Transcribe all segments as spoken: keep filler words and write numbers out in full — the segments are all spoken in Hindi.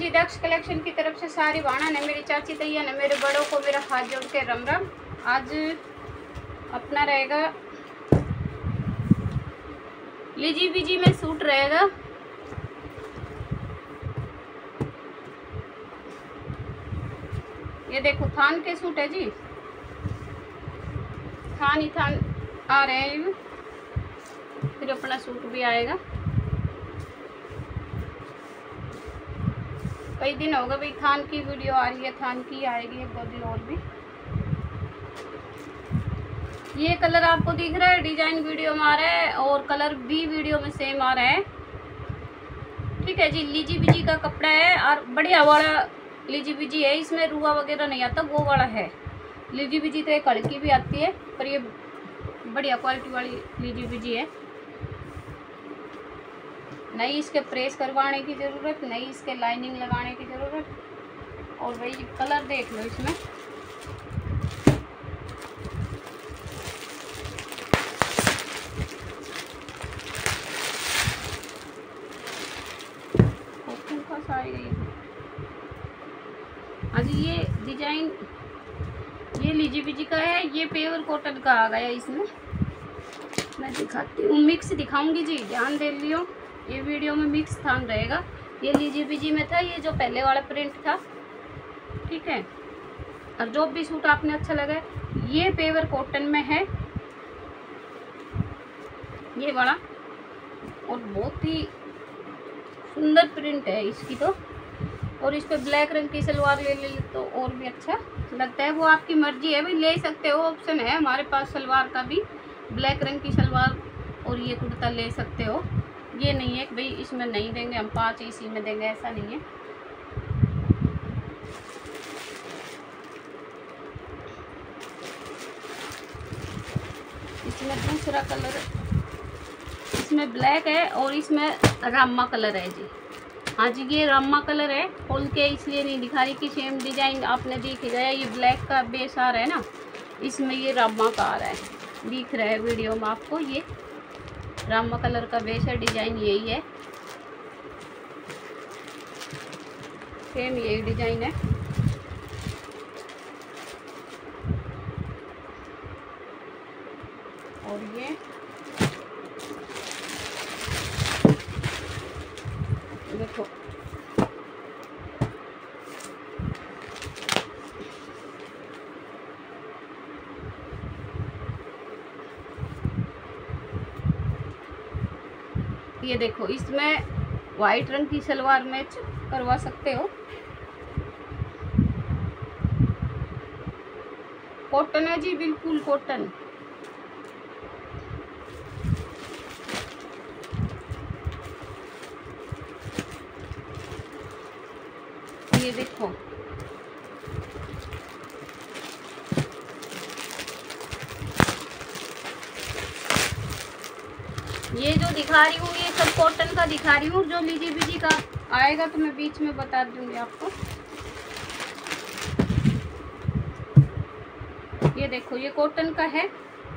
जी दक्ष कलेक्शन की तरफ से सारी बाणा ने मेरी चाची तैया ने मेरे बड़ों को मेरा हाथ जोड़ के रम रम। आज अपना रहेगा लीजी बीजी में सूट रहेगा। ये देखो थान के सूट है जी, थान ही थान आ रहे हैं। फिर अपना सूट भी आएगा। कई दिन हो गए भाई थान की वीडियो आ रही है, थान की आएगी एक दो दिन और भी। ये कलर आपको दिख रहा है, डिजाइन वीडियो में आ रहा है और कलर भी वीडियो में सेम आ रहा है। ठीक है जी, लीजी बीजी का कपड़ा है और बढ़िया वाला लीजी बीजी है। इसमें रुआ वगैरह नहीं आता, वो वाला है। लीजी बीजी तो एक हल्की भी आती है, पर ये बढ़िया क्वालिटी वाली लीजी बीजी है। नहीं इसके प्रेस करवाने की ज़रूरत, नहीं इसके लाइनिंग लगाने की ज़रूरत। और भाई कलर देख लो इसमें, आज ये डिजाइन ये लीजी बीजी का है। ये प्योर कॉटन का आ गया इसमें। मैं दिखाती हूँ, मिक्स दिखाऊंगी जी, ध्यान दे लियो। ये वीडियो में मिक्स थान रहेगा। ये लीजी बीजी में था, ये जो पहले वाला प्रिंट था। ठीक है, और जो भी सूट आपने अच्छा लगा ये पेवर कॉटन में है ये वाला, और बहुत ही सुंदर प्रिंट है इसकी तो। और इस पे ब्लैक रंग की सलवार ले ले तो और भी अच्छा लगता है। वो आपकी मर्जी है भाई, ले सकते हो, ऑप्शन है हमारे पास सलवार का भी। ब्लैक रंग की सलवार और ये कुर्ता ले सकते हो। ये नहीं है कि भाई इसमें नहीं देंगे हम पाँच इसी में देंगे, ऐसा नहीं है। इसमें दूसरा कलर, इसमें ब्लैक है और इसमें रामा कलर है जी। हाँ जी, ये रामा कलर है। खोल के इसलिए नहीं दिखा रही कि सेम डिजाइन आपने देख गया। ये ब्लैक का बेस आ रहा है ना, इसमें ये रामा का आ रहा है, दिख रहा है वीडियो में आपको। ये रामा कलर का बेस है, डिजाइन यही है, सेम यही डिजाइन है। और ये देखो ये देखो, इसमें वाइट रंग की सलवार मैच करवा सकते हो। कॉटन है जी, बिल्कुल कॉटन। ये देखो ये जो दिखा रही हूँ ये सब कॉटन का दिखा रही हूँ। जो लीजी बीजी का आएगा तो मैं बीच में बता दूंगी आपको। ये देखो ये कॉटन का है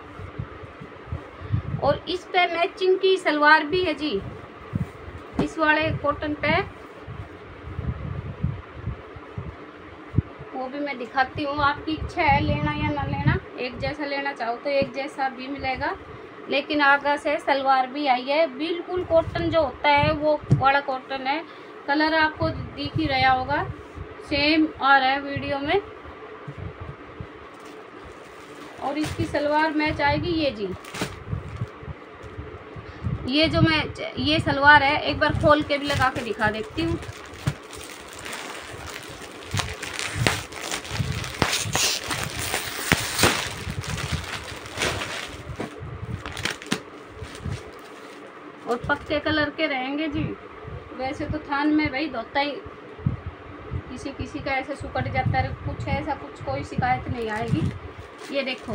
और इस पे मैचिंग की सलवार भी है जी, इस वाले कॉटन पे। वो भी मैं दिखाती हूँ, आपकी इच्छा है लेना या ना लेना। एक जैसा लेना चाहो तो एक जैसा भी मिलेगा, लेकिन आगे से सलवार भी आई है। बिल्कुल कॉटन जो होता है वो वाला कॉटन है। कलर आपको दिख ही रहा होगा, सेम आ रहा है वीडियो में। और इसकी सलवार मैच आएगी ये जी। ये जो मैं ये सलवार है, एक बार खोल के भी लगा के दिखा देती हूँ। और पक्के कलर के रहेंगे जी। वैसे तो थान में भाई धोता ही किसी किसी का ऐसे सुकड़ जाता है, कुछ ऐसा कुछ कोई शिकायत नहीं आएगी। ये देखो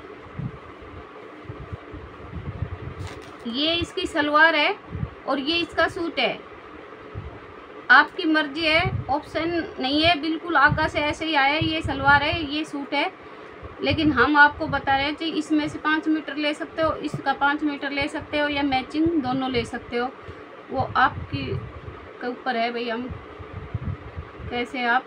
ये इसकी सलवार है और ये इसका सूट है। आपकी मर्जी है, ऑप्शन नहीं है। बिल्कुल आगा से ऐसे ही आया है। ये सलवार है, ये सूट है, लेकिन हम आपको बता रहे हैं कि इसमें से पाँच मीटर ले सकते हो, इसका पाँच मीटर ले सकते हो, या मैचिंग दोनों ले सकते हो। वो आपकी के ऊपर है भाई। हम कैसे आप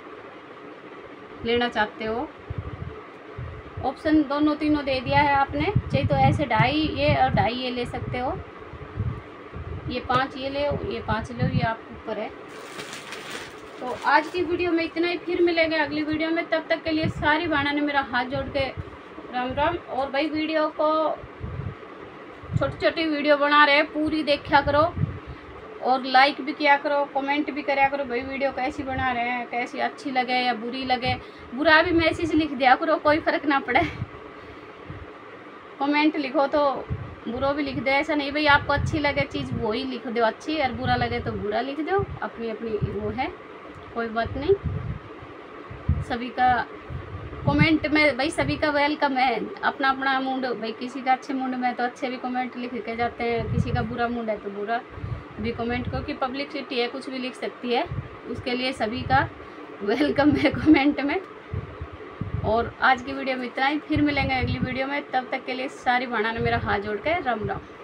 लेना चाहते हो। ऑप्शन दोनों तीनों दे दिया है आपने, चाहे तो ऐसे ढाई ये और ढाई ये ले सकते हो, ये पाँच ये ले ये पाँच ले, ये आपके ऊपर है। तो आज की वीडियो में इतना ही, फिर मिलेंगे अगली वीडियो में। तब तक के लिए सारी बहनों ने मेरा हाथ जोड़ के राम राम। और भाई वीडियो को छोटी छोटी वीडियो बना रहे पूरी देखा करो और लाइक भी किया करो, कमेंट भी कराया करो भाई वीडियो कैसी बना रहे हैं, कैसी अच्छी लगे या बुरी लगे। बुरा भी मैसेज लिख दिया करो, कोई फ़र्क ना पड़े। कमेंट लिखो तो बुरा भी लिख दो, ऐसा नहीं भाई आपको अच्छी लगे चीज़ वो ही लिख दो अच्छी, और बुरा लगे तो बुरा लिख दो, अपनी अपनी वो है, कोई बात नहीं। सभी का कमेंट में भाई सभी का वेलकम है, अपना अपना मूड भाई, किसी का अच्छे मूड में तो अच्छे भी कमेंट लिख के जाते हैं, किसी का बुरा मूड है तो बुरा भी कमेंट, क्योंकि पब्लिसिटी है कुछ भी लिख सकती है, उसके लिए सभी का वेलकम है कमेंट में। और आज की वीडियो में इतना ही, फिर मिलेंगे अगली वीडियो में। तब तक के लिए सारी बहनों ने मेरा हाथ जोड़ के राम राम।